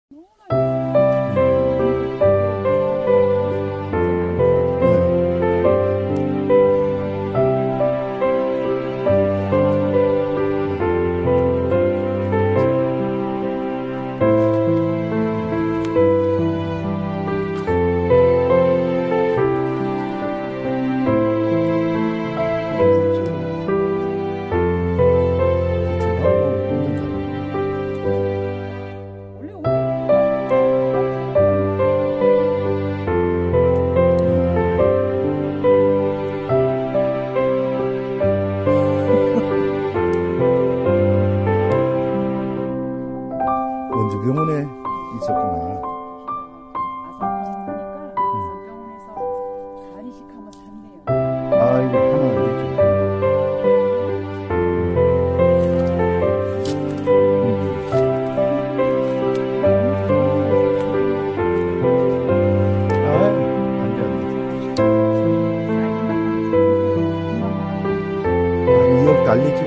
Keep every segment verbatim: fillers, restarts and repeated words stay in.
병원에 있었구나. 아산병원에서 간이식하면 산대요. 아이고, 하면 안 되죠. 아, 안 돼, 안 돼. 한 이억 달리지.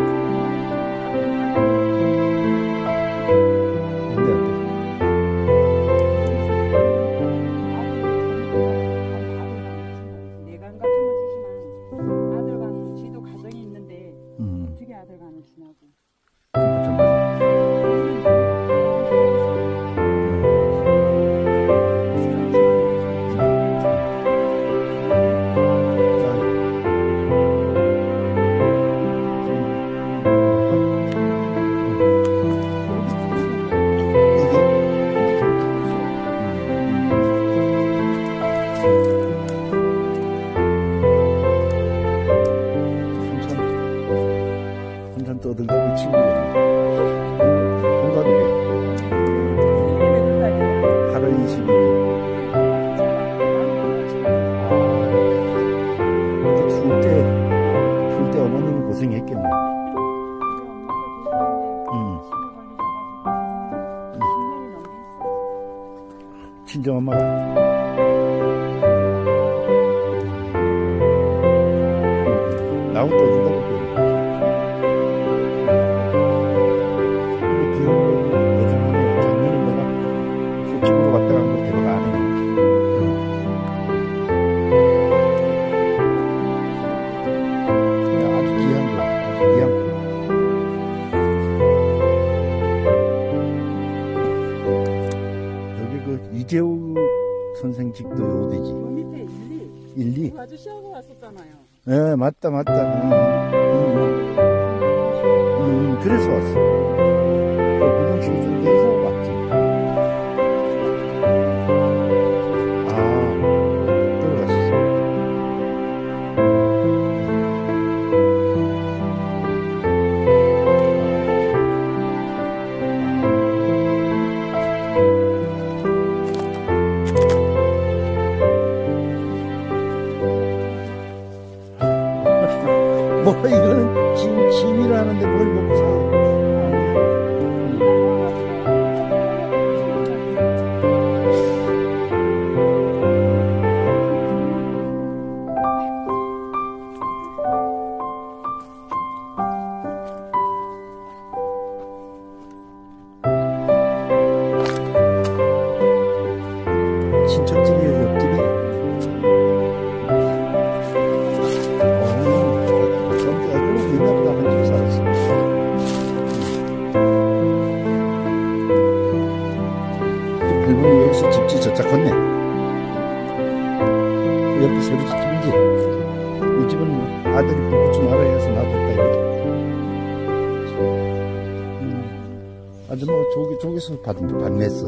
아들간을 주냐고. 떠들다 그 친구가 동갑이래. 팔월 이십일 일. 이렇게 추울 때, 추울 때 어머님이 고생했겠네. 응. 친정엄마가. 나하고 떠들다 볼게. 이재우 선생 집도 요대지. 그 밑에 일리. 일리? 그 아저씨하고 왔었잖아요. 네, 맞다, 맞다. 응, 응, 응, 응, 그래서 왔어. 그 중중대에서 왔지. 아, 들어갔어. 뭐 이거는 침, 침이라는데 뭘 먹고 사. 친척집이에요, 옆집에? 일본이 여기서 집지 저짝 컸네. 그 옆에 새로 집인지. 이 집은 뭐 아들이 불구충 알아야 해서 놔뒀다 이렇게. 음. 아주 뭐 저기 저기서 받 받냈어.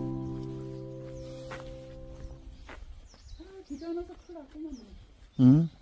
아, 기자 나서 큰일 났구만. 응.